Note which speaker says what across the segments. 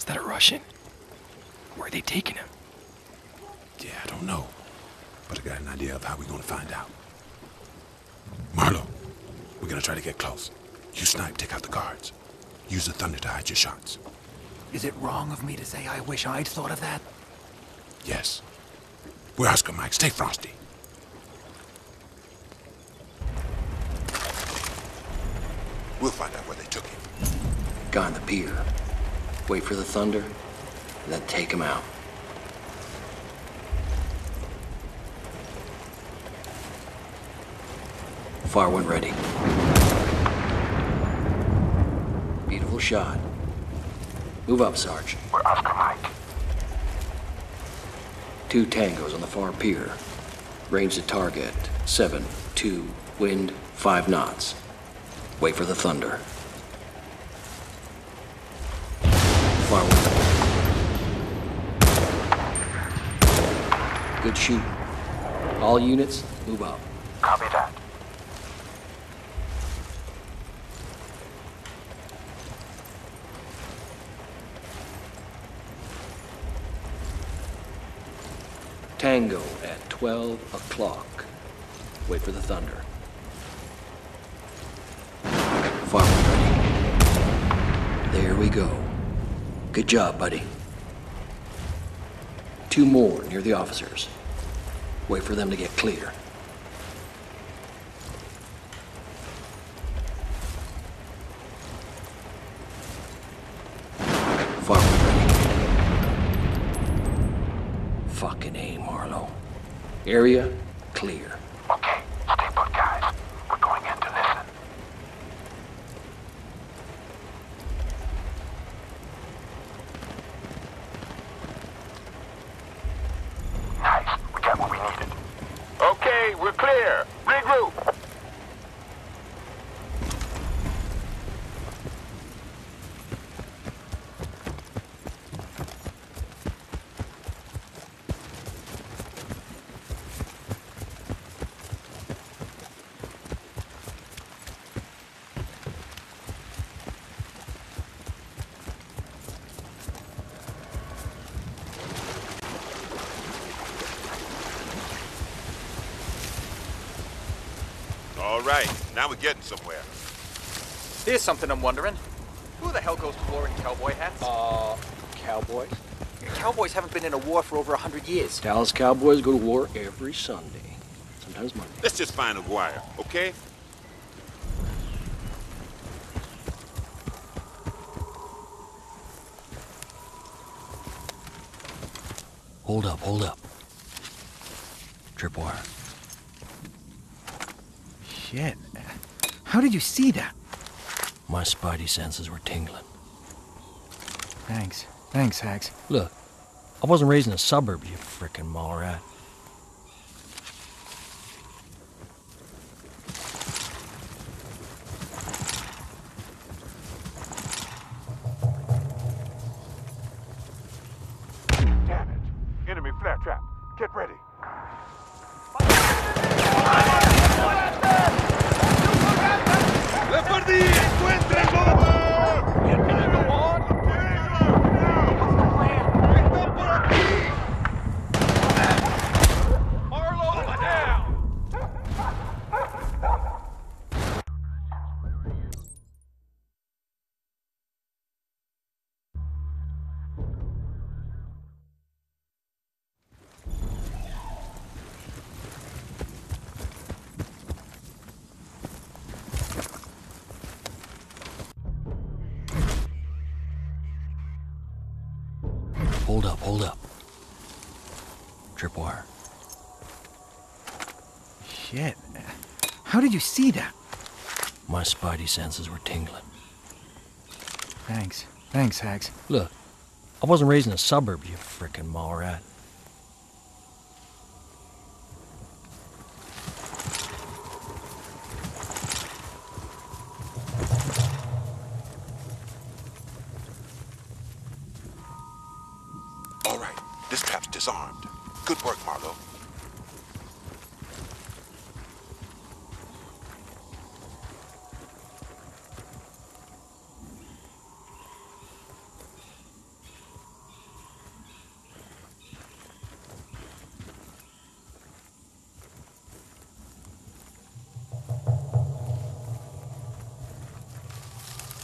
Speaker 1: that are Russian? Where are they taking him?
Speaker 2: Yeah, I don't know. But I got an idea of how we're gonna find out. Marlowe, we're gonna try to get close. You snipe, take out the guards. Use the thunder to hide your shots.
Speaker 3: Is it wrong of me to say I wish I'd thought of that?
Speaker 2: Yes. We're Oscar Mike. Stay frosty. We'll find out where they took him.
Speaker 4: Guy on the pier. Wait for the thunder, and then take him out. Fire when ready. Beautiful shot. Move up, Sarge.
Speaker 3: We're Oscar Mike.
Speaker 4: 2 tangos on the far pier. Range to target. 7-2, wind 5 knots. Wait for the thunder. Fire when ready. Good shooting. All units, move up.
Speaker 3: Copy that.
Speaker 4: Tango at 12 o'clock. Wait for the thunder. Fire when ready. There we go. Good job, buddy. 2 more near the officers. Wait for them to get clear. Fire when ready. Fucking A, Marlowe. Area clear.
Speaker 3: Okay, stay put, guys. We're going in to listen. Nice. We got what we needed. Okay, we're clear. Regroup.
Speaker 5: All right, now we're getting somewhere.
Speaker 6: Here's something I'm wondering. Who the hell goes to war in cowboy hats?
Speaker 4: Cowboys?
Speaker 6: Cowboys haven't been in a war for over 100 years.
Speaker 4: Dallas Cowboys go to war every Sunday. Sometimes Monday.
Speaker 5: Let's just find Aguirre, okay?
Speaker 4: Hold up. Tripwire.
Speaker 3: Shit. How did you see that?
Speaker 4: My spidey senses were tingling.
Speaker 3: Thanks, Hags.
Speaker 4: Look, I wasn't raised in a suburb, you frickin' mall rat.
Speaker 5: Damn it. Enemy flare trap. Get ready. ¡Le perdí! ¡Encuéntrenlo!
Speaker 4: Hold up. Tripwire.
Speaker 3: Shit. How did you see that?
Speaker 4: My spidey senses were tingling.
Speaker 3: Thanks, Hags.
Speaker 4: Look, I wasn't raised in a suburb, you frickin' mall rat.
Speaker 2: All right, this trap's disarmed. Good work, Marlowe.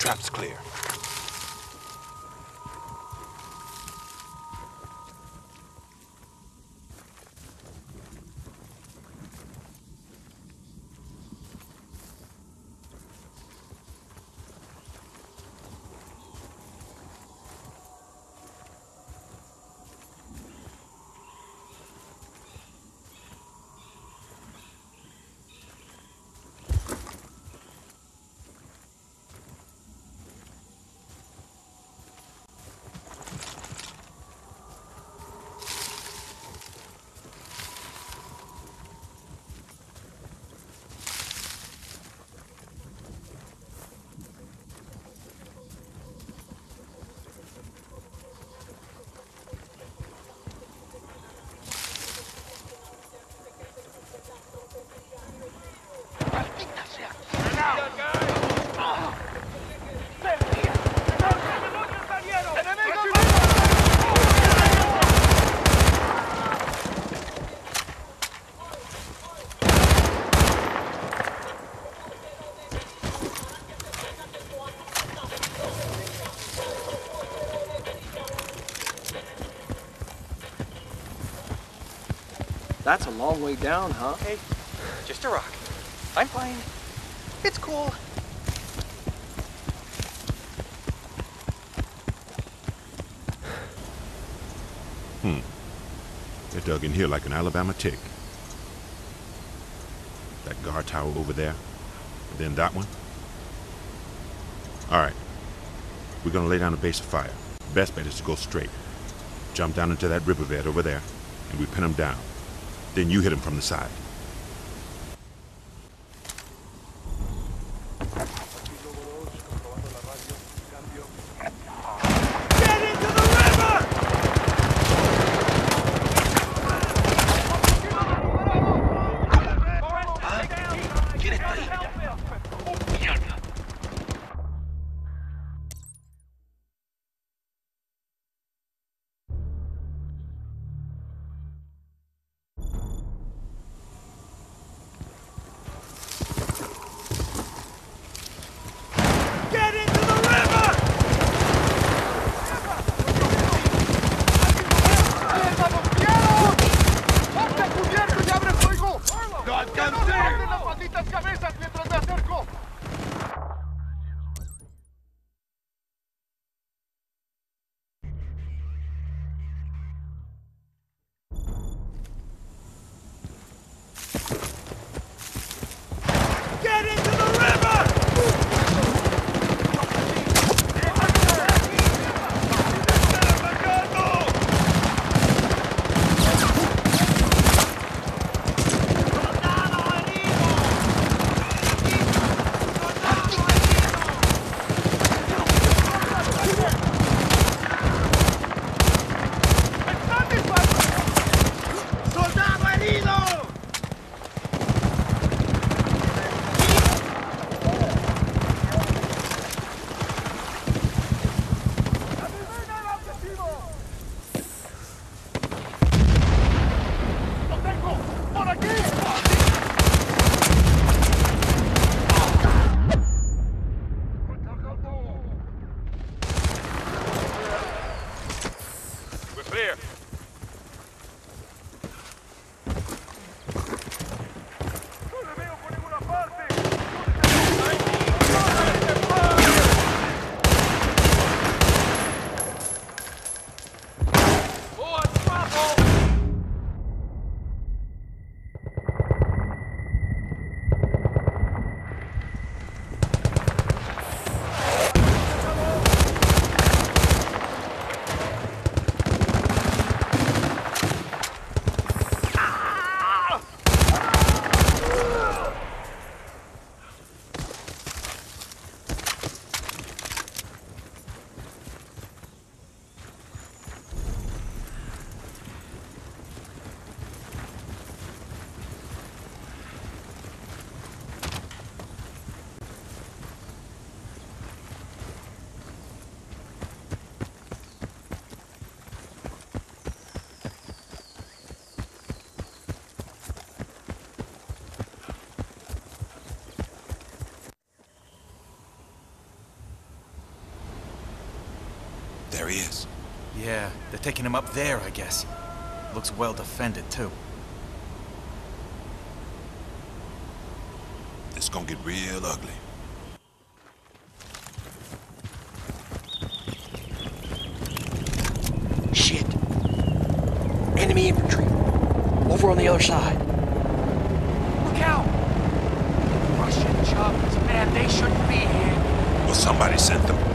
Speaker 2: trap's clear.
Speaker 4: That's a long way down, huh?
Speaker 6: Hey, just a rock. I'm fine. It's cool.
Speaker 2: They're dug in here like an Alabama tick. That guard tower over there, and then that one. All right, we're gonna lay down a base of fire. Best bet is to go straight. Jump down into that riverbed over there, and we pin them down. Then you hit them from the side. There he is.
Speaker 7: Yeah, they're taking him up there, I guess. Looks well defended, too.
Speaker 2: It's gonna get real ugly.
Speaker 4: Shit. Enemy infantry. Over on the other side.
Speaker 3: Look out! Russian choppers, man, they shouldn't be here.
Speaker 2: Well, somebody sent them.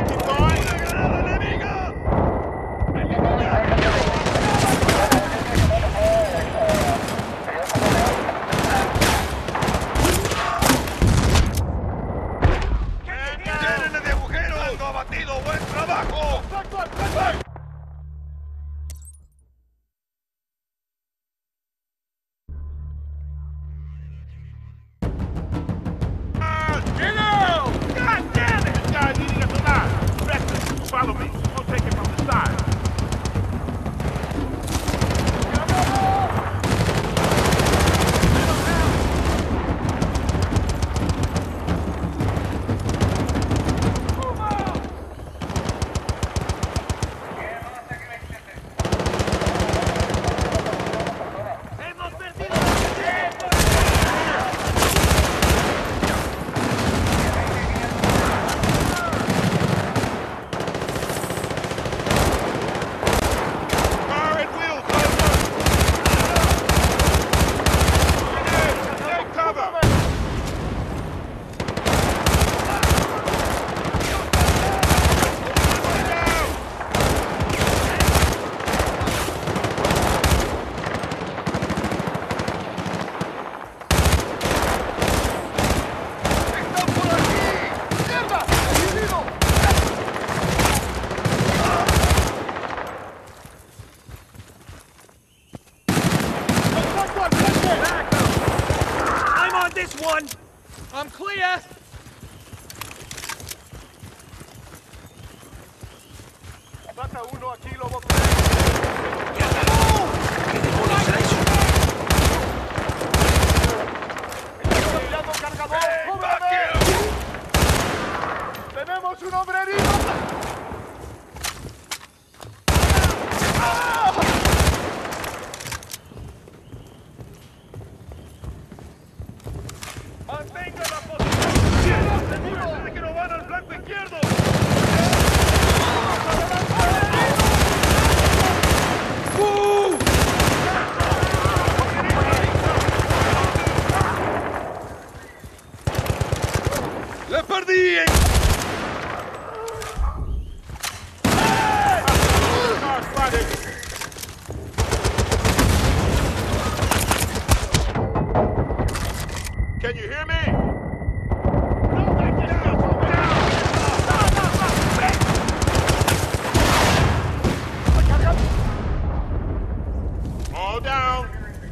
Speaker 5: Follow me. We'll take it from the side.
Speaker 6: I'm clear!
Speaker 5: Mata uno aquí, lobo. ¡Tenemos un hombre herido! ¡Mantenga la posición! ¡Asegúrese de que no van al flanco izquierdo! ¡Le perdí! Can you hear me? All down.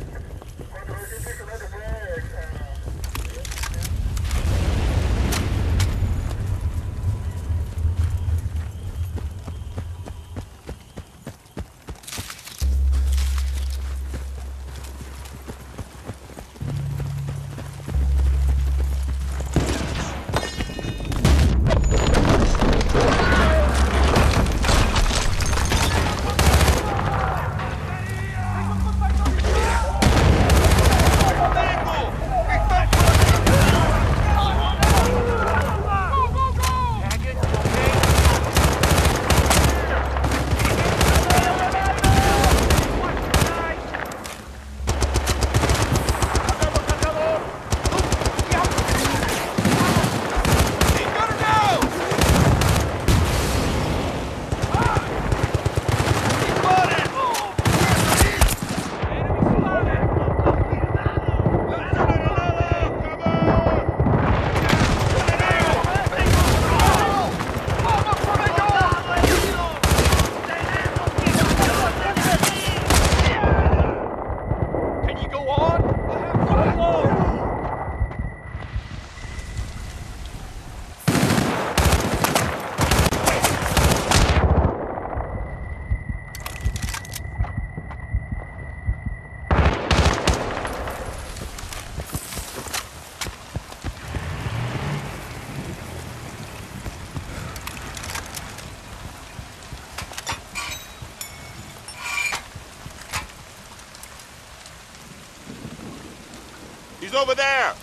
Speaker 5: He's over there!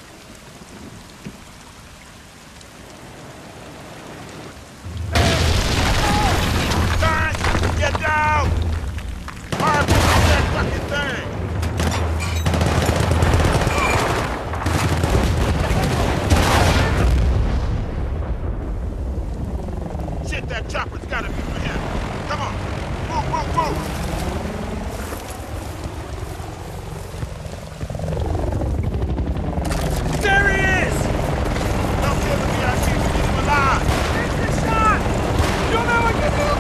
Speaker 5: Get down! Hard, that fucking thing! Shit, that chopper's gotta be for him. Come on. Move, move, move.
Speaker 8: There he is!
Speaker 5: Don't kill the VIP, we need him alive.
Speaker 8: Take the shot! You know what to do!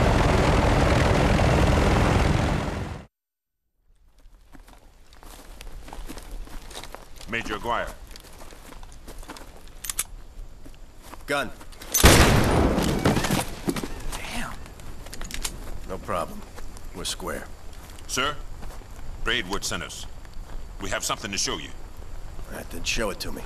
Speaker 3: Major Aguirre.
Speaker 9: Gun.
Speaker 7: Damn.
Speaker 9: No problem. We're square.
Speaker 2: Sir, Braidwood sent us. We have something to show you.
Speaker 9: All right, then show it to me.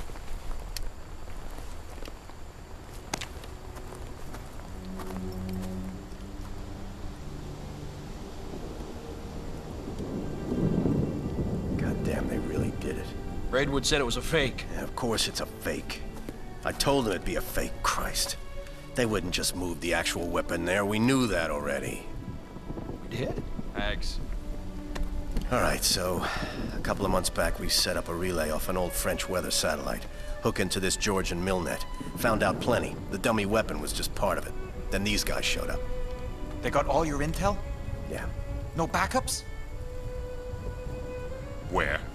Speaker 9: Goddamn, they really did it.
Speaker 4: Braidwood said it was a fake.
Speaker 9: Yeah, of course it's a fake. I told them it'd be a fake, Christ. They wouldn't just move the actual weapon there, we knew that already.
Speaker 4: We did?
Speaker 6: Eggs.
Speaker 9: All right, so a couple of months back we set up a relay off an old French weather satellite. Hook into this Georgian millnet. Found out plenty. The dummy weapon was just part of it. Then these guys showed up.
Speaker 7: They got all your intel?
Speaker 9: Yeah.
Speaker 7: No backups?
Speaker 2: Where?